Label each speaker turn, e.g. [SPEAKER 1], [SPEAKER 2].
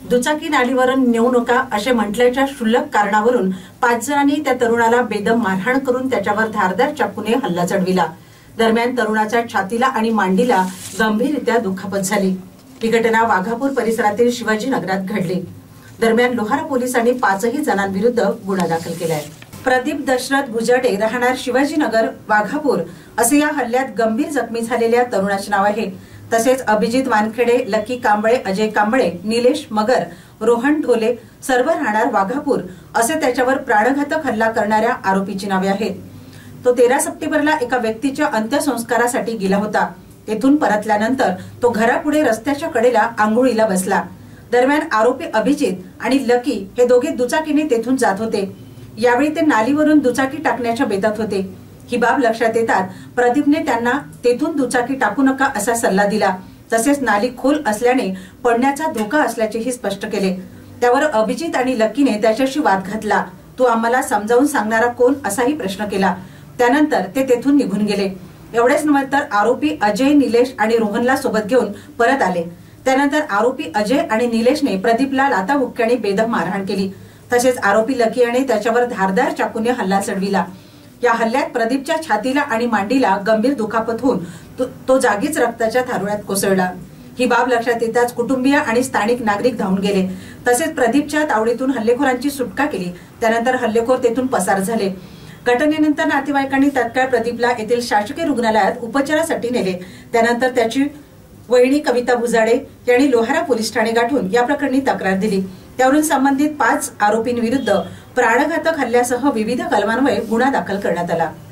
[SPEAKER 1] दुचाकी नालीवरून नेऊ नका असे म्हटल्याच्या क्षुल्लक कारणावरून 5 जणांनी त्या तरुणाला बेदम मारहाण करून त्याच्यावर धारदार चाकूने हल्ला चढविला। दरम्यान तरुणाच्या छातीला आणि मांडीला गंभीररित्या दुखापत झाली। ही घटना वाघापूर परिसरातील शिवाजी नगरात घडली। दरम्यान लोहारा पोलिसांनी 5 जणांविरुद्ध गुन्हा दाखल केलाय। प्रदीप दशरथ गुजाडे राहणार शिवाजीनगर वाघापूर असे या हल्ल्यात गंभीर जखमी झालेल्या तरुणाचे नाव आहे। तसेच अभिजित वानखेडे, लकी कांबळे, अजय कांबळे, निलेश मगर, रोहन ढोले सर्व राहणार वाघापूर असे त्याच्यावर प्राणघातक हल्ला करणाऱ्या आरोपीची नावे आहेत। तो 13 सप्टेंबरला एका व्यक्तीच्या अंत्यसंस्कारासाठी गेला होता। तेथून परतल्यानंतर तो घरापुढे रस्त्याच्या कडेला आंघोळीला बसला। दरम्यान आरोपी अभिजित आणि लकी हे दोघे दुचाकीने तेथून जात होते। यावेळी ते नालीवरून दुचाकी टाकण्याच्या बेतात होते। ही बाब लक्षात येतात प्रदीपने त्यांना तेथून दुचाकी टाकू नका असा सल्ला दिला। तसेच नाली खोल असल्याने पडण्याचा धोका असल्याचेही स्पष्ट केले। त्यावर अभिजित आणि लकीने त्याच्याशी वाद घातला। तू आम्हाला समजावून सांगणारा कोण असाही प्रश्न केला। त्यानंतर ते तेथून निघून गेले। एवढेच नव्हे तर आरोपी अजय, निलेश आणि रोहनला सोबत घेऊन परत आले। त्यानंतर आरोपी अजय आणि निलेशने प्रदीपला लाथाबुक्क्याने बेदम मारहाण केली। तसेच आरोपी लकी याने त्याच्यावर धारदार चाकूने हल्ला चढविला। या हल्ल्यात प्रदीपच्या छातीला आणि मांडीला गंभीर दुखापत होऊन तो जागीच रक्ताच्या थारोळ्यात कोसळला। ही बाब लक्षात येताच कुटुंबीय आणि स्थानिक नागरिक धावून गेले। तसेच प्रदीपच्या तावडीतून हल्लेखोरांची सुटका केली। त्यानंतर हल्लेखोर तेथून पसार झाले। घटनेनंतर नातेवाईकांनी तत्काळ प्रदीपला येथील शासकीय रुग्णालयात उपचारासाठी नेले। त्यानंतर त्याची वहिनी कविता भुजाडे यांनी लोहारा पोलीस ठाणे गाठून या प्रकरणी तक्रार दिली। त्यावरून संबंधित 5 आरोपींविरुद्ध प्राणघातक हल्ल्यासह विविध कलमान्वये गुन्हा दाखल करण्यात आला।